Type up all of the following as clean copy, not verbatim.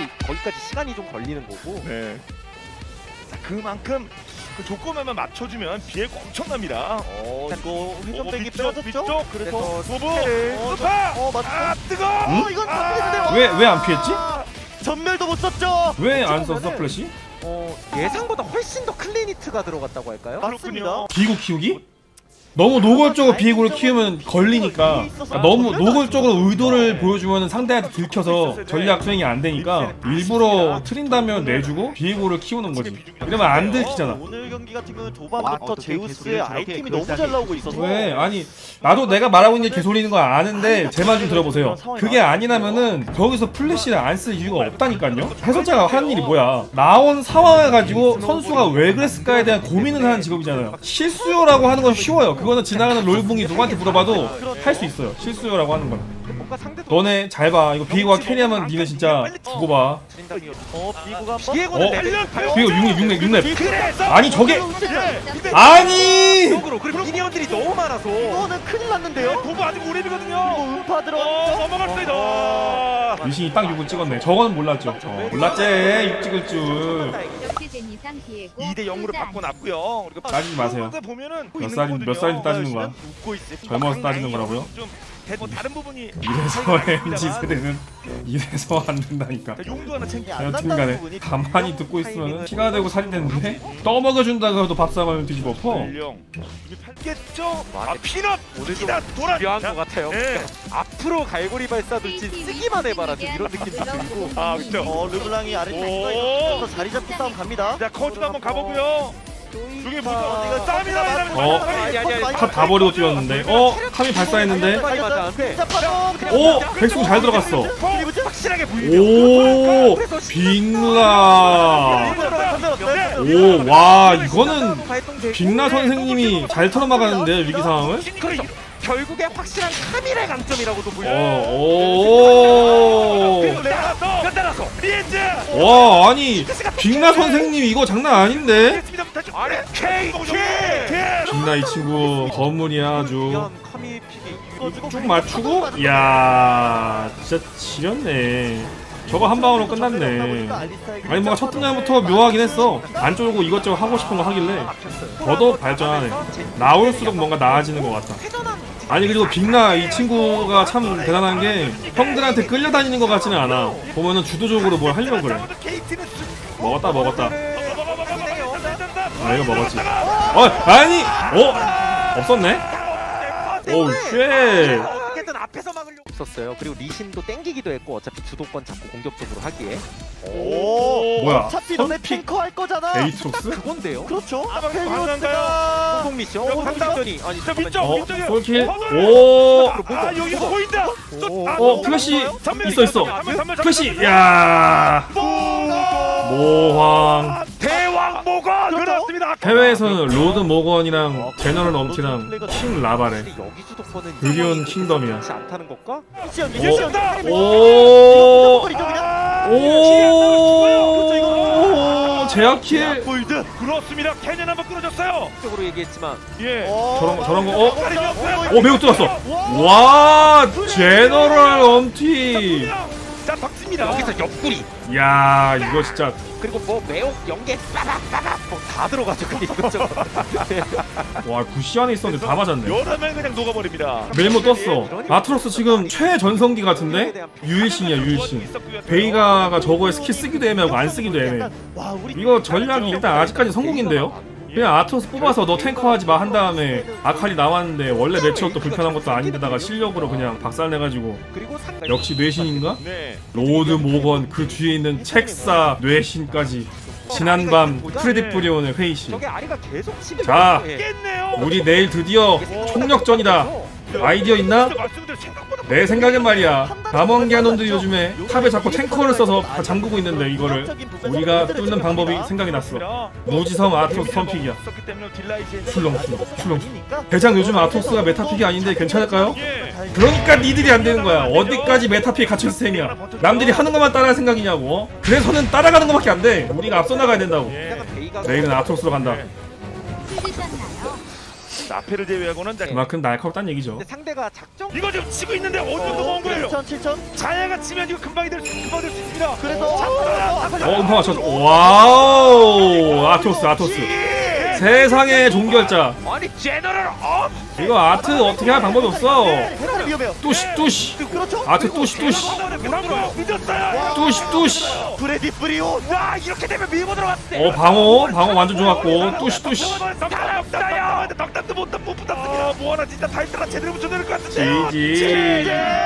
거기까지 시간이 좀 걸리는 거고. 네. 자, 그만큼 그 조건만 맞춰주면 비애가 엄청납니다. 이거 회전백이 빼졌죠? 위쪽 그래서 소부 맞아. 뜨거. 이건 잡히는데요. 왜 안 피했지? 전멸도 못 썼죠. 왜 안 썼어 플래시? 예상보다 훨씬 더 클리니트가 들어갔다고 할까요? 맞습니다. 비고 키우기? 너무 노골적으로 비고를 키우면 걸리니까, 그러니까 너무 노골적으로 의도를 보여주면 상대한테 들켜서 전략 수행이 안 되니까 일부러 트린다면 내주고 비고를 키우는 거지. 이러면 안 들키잖아. 오늘 경기 같은 경우는 조반부터 제우스의 아이템이 너무 잘 나오고 있어서. 왜? 아니 나도 내가 말하고 있는 게 개소리인 거 아는데 제 말 좀 들어보세요. 그게 아니라면은 거기서 플래시를 안 쓸 이유가 없다니까요. 해설자가 하는 일이 뭐야? 나온 상황을 가지고 선수가 왜 그랬을까에 대한 고민을 하는 직업이잖아요. 실수요라고 하는 건 쉬워요. 그거는 지나가는 롤붕이 누구한테 물어봐도 할 수 있어요. 실수요라고 하는 건. 너네 잘 봐. 이거 비고가 캐리하면 니네 진짜 두고 봐. 비고가 비고 6렙. 아니 저게 아니. 그리고 미니언들이 너무 많아서 이거는 큰일 났는데요. 도구 아직 5렙이거든요. 음파 들어갔죠. 넘어갔습니다. 유신이 딱 6을 찍었네. 저거는 몰랐죠. 몰랐지. 6 찍을 줄. 2대 0으로 바꿔놨고요. 따지지 마세요. 몇 살인지 따지는 거야. 젊어서 따지는 거라고요? 다른 부분이 이래서 MZ 세대는 이래서 안 된다니까. 용도 하나 챙겨. 여튼간에 가만히 듣고 있으면 피가 되고 살이 되는데 떠먹여준다고 해도 밥상을 뒤집어 퍼. 팔겠죠? 피넛! 피넛! 도란! 필요한 것 같아요. 앞으로 갈고리 발사들지 쓰기만 해봐라 좀 이런 느낌도 들고. 그렇죠. 르블랑이 아래쪽에 있어서 자리 잡고 싸움 갑니다. 자, 커즈도 한번 가보고요. 여기 보자. 쌈이다. 탑 다 버리고 뛰었는데 탑이 발사했는데 백숙 잘 들어갔어. 확실하게 오 빅라. 오 와 이거는 빅라 선생님이 잘 털어막았는데 위기 상황을. 결국에 확실한 카밀의 강점이라고도 불려요. 와 아니 빅나 선생님 이거 장난 아닌데. 빅나 이 친구 건물이야 아주. 쭉 맞추고 이야 진짜 지렸네. 저거 한 방으로 끝났네. 아니 뭔가 첫 등장부터 묘하긴 했어. 안 쫄고 이것저것 하고 싶은 거 하길래 더더욱 발전하네. 나올수록 뭔가 나아지는 것 같다. 아니 그리고 빅나 이 친구가 참 대단한 게 형들한테 끌려다니는 것 같지는 않아. 보면은 주도적으로 뭘 하려고 그래. 먹었다. 아 이거 먹었지. 아니 없었네. 오우 쉣. 앞에서 막으려고 썼어요. 그리고 리신도 땡기기도 했고 어차피 주도권 잡고 공격적으로 하기에. 뭐야? 어차피 너네 탱커 할 거잖아. 에이트록스? 그건데요. 그렇죠. 방송인가요? 공공 미션. 미션이 아니 밑쪽. 솔킬. 오. 여기 보인다. 플래시 있어. 플래시. 야. 모황. 대왕 모건 그렇습니다. 해외에서는 로드 모건이랑 제너럴 엄티랑 킹 라바래. 브리온 킹덤이야. 오 제아킬. 그렇습니다. 캐년 한번 끊어졌어요. 적으로 얘기했지만 저런 거 매우 뚫었어. 와 제너럴 엄티. 자 박습니다. 여기서 옆구리. 야 이거 진짜. 그리고 뭐 매혹 연계 빠바바바 다 들어가죠. 이것저것. 와 부시 안에 있었는데 다 맞았네. 여러 명 그냥 녹아버립니다. 멜모 떴어. 아트로스 지금 최전성기 같은데? 유일신이야 유일신. 베이가가 저거에 스킬 쓰기도 애매하고 안 쓰기도 애매해. 이거 전략이 일단 아직까지 성공인데요? 그냥 아트로스 뽑아서 너 탱커 하지 마 한 다음에 아칼리 나왔는데 원래 매치업도 불편한 것도 아닌데다가 실력으로 그냥 박살내가지고 역시 뇌신인가? 로드 모건 그 뒤에 있는 책사 뇌신까지 지난밤 크레딧 브리온의 회의시. 자 우리 내일 드디어 총력전이다. 아이디어 있나? 내 생각엔 말이야 남원기아 놈들이 요즘에 탑에 자꾸 탱커를 써서 다 잠그고 있는데 이거를 우리가 뚫는 방법이 생각이 났어. 무지성 아트로스 선픽이야. 출렁 대장 요즘 아트로스가 메타픽이 아닌데 괜찮을까요? 그러니까 니들이 안 되는 거야. 어디까지 메타픽에 갇혀있을 셈이야. 남들이 하는 것만 따라할 생각이냐고. 그래서는 따라가는 것밖에 안 돼. 우리가 앞서 나가야 된다고. 내일은 아트로스로 간다. 자, 앞에를 제외하고는 자, 그만큼 날카롭다는 얘기죠. 근데 상대가 작정 이거 지금 치고 있는데 어느 정도 먹은 거예요? 7천 자야가 치면 이거 금방 될 수 있습니다. 그래서 음파 맞췄어. 와우, 아토스. 세상의 종결자. 아니 제너럴 업. 이거 아트 어떻게 할 방법이 없어. 테란이 위험해요. 뚜시. 그렇죠. 아트 뚜시. 늦었어요. 뚜시. 브레디 프리온. 와 이렇게 되면 밀고 들어왔을 때. 방어 완전 좋았고. 뚜시. 없어요. 덕담도 못 붙었습니다. 뭐 하나 진짜 타이틀라 제대로 붙여야 될 것 같은데요. 지지.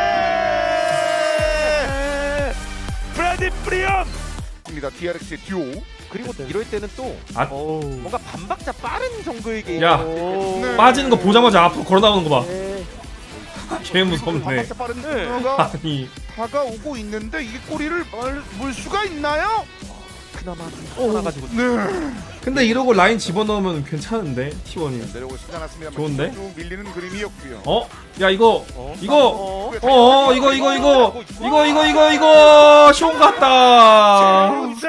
브래디 프리엄. 입니다. DRX의 듀오. 그리고 이럴 때는 또 아. 뭔가 반박자 빠른 정글 게임. 야. 네. 빠지는 거 보자마자 앞으로 걸어 나오는 거 봐. 네. 개 무섭네. 반박자 빠른 가 아니. 다가오고 있는데 이게 꼬리를 물 수가 있나요? 그나마 살아가지고. 네. 근데 이러고 라인 집어넣으면 괜찮은데 T1이. 내려오고 싶지 않았습니다. 좋은데? 쭉 밀리는 그림이었고요. 야 이거 이거 숑 같다.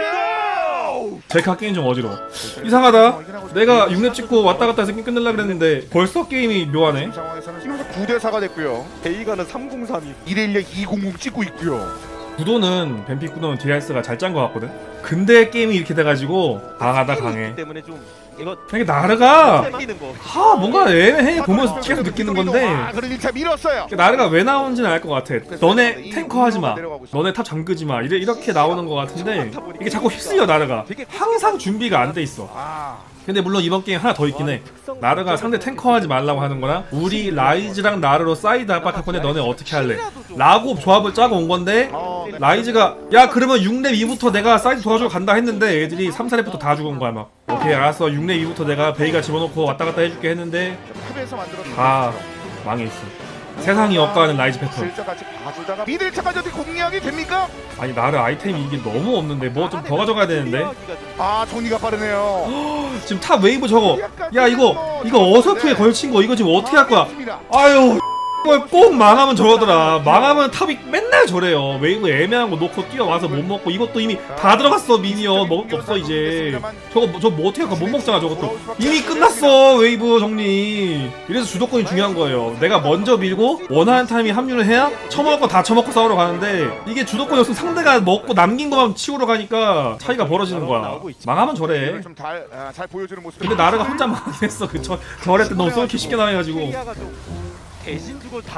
제카 게임 좀 어지러워. 이상하다. 내가 6렙 찍고 왔다 갔다 해서 게임 끝내려 그랬는데 벌써 게임이 묘하네. 지금 상황에서는 지금 9대 4가 됐고요. 베이가는 303이 111 200 찍고 있고요. 구도는 뱀픽 구도는 DRS가 잘 짠 것 같거든. 근데 게임이 이렇게 돼가지고 강하다 강해. 때문에 좀 이거 이게 나르가 땡기는 거. 뭔가 애매해 보면서 계속 느끼는 건데 그런 1차 밀었어요. 나르가 왜 나오는지는 알 것 같아. 너네 탱커 하지마, 너네 탑 잠그지마 이렇게 나오는 것 같은데 이게 자꾸 휩쓸려. 나르가 항상 준비가 안 돼 있어. 근데 물론 이번 게임 하나 더 있긴 해. 나르가 상대 탱커 하지 말라고 하는 거랑 우리 라이즈랑 나르로 사이드 압박할 건데 너네 어떻게 할래? 라고 조합을 짜고 온 건데 라이즈가 야 그러면 6렙 2부터 내가 사이드 도와주러 간다 했는데 애들이 3, 4렙부터 다 죽은 거야 막. 오케이 알았어 6렙 2부터 내가 베이가 집어넣고 왔다 갔다 해줄게 했는데 탑에서 만들었던 다 망해있어. 세상이 엇가는 라이즈 패턴. 슬쩍 같이 봐주다가 미들 차까지 어떻게 공략이 됩니까? 아니 나르 아이템이 이게 너무 없는데 뭐 좀 더 가져가야 되는데. 정리가 빠르네요. 지금 탑 웨이브 저거 야 이거 어설프에 걸친 거 이거 지금 어떻게 할 거야. 아유 이걸 꼭 망하면 저러더라. 망하면 탑이 맨날 저래요. 웨이브 애매한 거 놓고 뛰어와서 못 먹고 이것도 이미 다 들어갔어. 미니어 먹을 거 없어 이제. 저거 뭐 어떻게 할까. 못 먹잖아 저것도. 이미 끝났어 웨이브 정리. 이래서 주도권이 중요한 거예요. 내가 먼저 밀고 원하는 타임이 합류를 해야 처먹을 거 다 처먹고 싸우러 가는데 이게 주도권이 없으면 상대가 먹고 남긴 거만 치우러 가니까 차이가 벌어지는 거야. 망하면 저래. 잘 보여주는 모습. 근데 나르가 혼자 망하긴 했어. 저래 때 너무 쏠키 쉽게 나와가지고. 대신 주고 다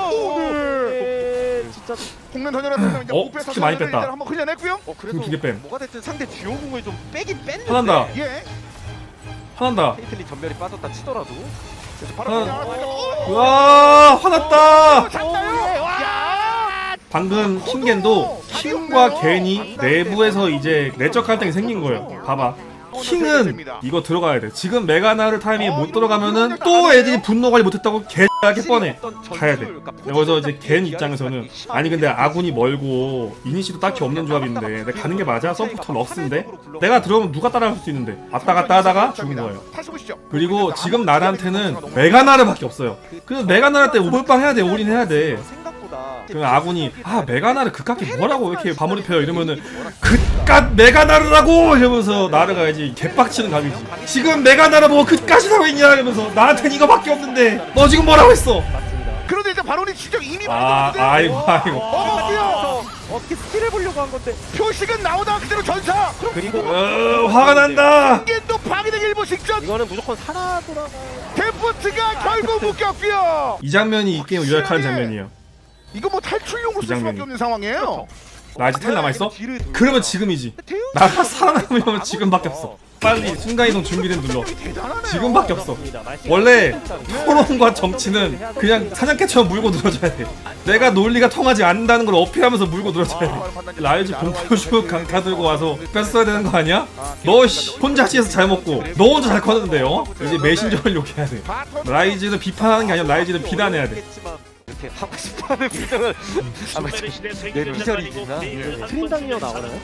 나오네. 진짜 공면 던져놨으면 이제 목표에 스킬 많이 뺐다. 한번 흘려냈고요. 그래도 두개 뺨. 뭐가 됐든 상대 주요 공을 좀 빼긴 뺐는데. 화난다. 예. 화난다. 페이틀리 전멸이 빠졌다 치더라도. 그래서 바로 와 화났다. 잡나요? 방금 킹겐도 킹과 겐이 내부에서 이제 내적 갈등이 생긴 거예요. 봐봐. 킹은 이거 들어가야 돼. 지금 메가나르 타이밍에 못 들어가면은 또 애들이 분노 관리 못했다고 개하게 뻔해. 가야 돼. 여기서 이제 겐 입장에서는 아니 근데 아군이 멀고 이니시도 딱히 없는 조합인데 내가 가는 게 맞아? 서포터 럭스인데 내가 들어오면 누가 따라갈 수 있는데 왔다 갔다 하다가 죽은 거예요. 그리고 지금 나르한테는 메가나르밖에 없어요. 그래서 메가나르 때 오벌빵 해야 돼. 올인해야 돼. 그 아군이 메가나르 그깟게 뭐라고 이렇게 마무리 펴요 이러면은 그깟 메가나르라고 이러면서 나르가 이제 개빡치는 각이지. 지금 메가나르 뭐 그깟이라고 했냐 이러면서 나한텐 이거밖에 없는데 너 지금 뭐라고 했어. 그런데 이제 바론이 진짜 이미 아이고 어떻게 스킬을 보려고 한 건데. 표식은 나오다가 그대로 전사. 그리고 화가 난다. 이게 또 파괴되기 일보 직전. 이거는 무조건 살아 돌아가. 데프트가 결국 묶였고요. 이 장면이 이 게임 요약하는 장면이에요. 이거 뭐 탈출용으로 쓸 수밖에 없는 상황이에요. 나 아직 텔 남아있어? 그러면 지금이지. 나가 살아남으려면 지금밖에 없어. 빨리 순간이동 준비된 눌러. 지금밖에 없어. 원래 토론과 정치는 그냥 사냥개처럼 물고 늘어져야 돼. 내가 논리가 통하지 않는다는 걸 어필하면서 물고 늘어져야 돼. 라이즈 공포슈 강타 들고 와서 뺐어야 되는 거 아니야? 너 혼자 시에서 잘 먹고 너 혼자 잘 컸는데요? 이제 메신저를 욕해야 돼. 라이즈를 비판하는 게 아니라 라이즈를 비난해야 돼. 이렇게 하고 싶어하는 표정을 아마 내 미션이지만 트린당이어 나오나요?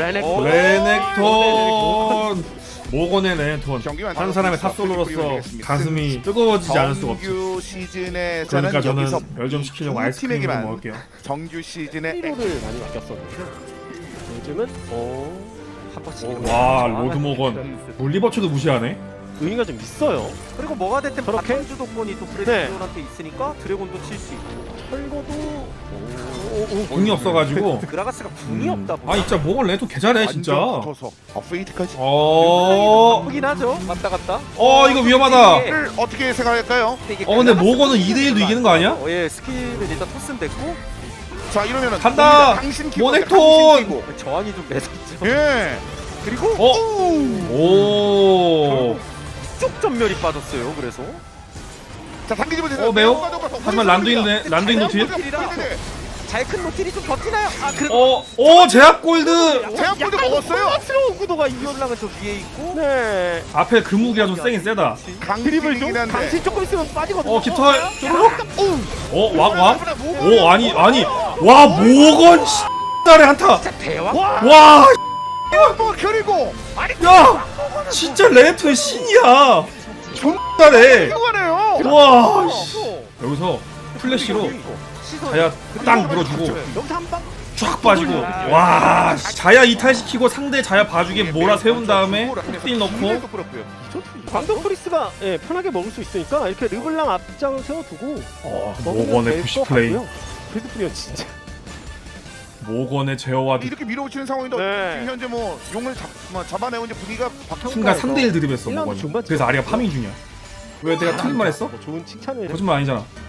레넥톤 모건의 레넥톤 한 사람의 탑솔로로서 가슴이 뜨거워지지 않을 수가 없죠. 그러니까 저는 열 좀 시키려고 아이스크림을 먹을게요. 정규 시즌에 히로를 많이 맡겼었는데 요즘은 한 번씩 와 로드 모건 물리버츠도 무시하네. 의미가 좀 있어요. 그리고 뭐가 됐든 저렇게? 바텀 주도권이 또 프레시온한테 있으니까 드래곤도 칠 수 있고 철거도 궁이 없어가지고. 그라가스가 궁이 없다 보니 아니 진짜 모건 레토 개 잘해 진짜. 완전 붙어서 페이트까지. 크긴 하죠. 왔다 갔다. 이거 위험하다. 를 어떻게 생각할까요? 근데 모건은 2대1도 이기는 거 아니야? 예, 스킬은 일단 토스는 됐고 자 이러면은 간다! 당신 키고, 모넥톤! 당신 키고. 저항이 좀 매섭죠. 예. 그리고 오. 쪽 전멸이 빠졌어요. 그래서 자 당기지 못해서. 매우? 하지만 란두인 노틸? 잘 큰 노틸이 좀 버티나요? 아, 그리고 제약 골드. 제압골드 먹었어요. 스러운 구도가 이 올라가 저 위에 있고. 네. 앞에 그 무기가 좀 세긴 세다. 강드리블이긴 한데. 당신 조금 있으면 빠지거든요. 깃털 쪼르륵. 왕. 아니. 와 모건 X달에 한타. 진짜 대왕. 와. 또 그리고 야. 진짜 레토의 신이야. X달에. 이거네요. 와. 여기서 플래시로 자야 딱 밀어주고 여기서 한방 쫙 빠지고 와 자야 이탈시키고 상대 자야 봐주게 몰아 세운 다음에 흑딜 넣고 광동 프리스가 편하게 먹을 수 있으니까 이렇게 르블랑 앞장을 세워두고 모건의 푸시 플레이. 프리스 프리온 진짜 모건의 제어와 이렇게 밀어붙이는 상황인데 네. 지금 현재 뭐 용을 잡아내고 이제 분위기가 순간 3대1 드립했어 일라운드 모건이. 중반 그래서 아리가 파밍 중이야. 왜 내가 틀린 말 했어? 좋은 칭찬을 거짓말 아니잖아.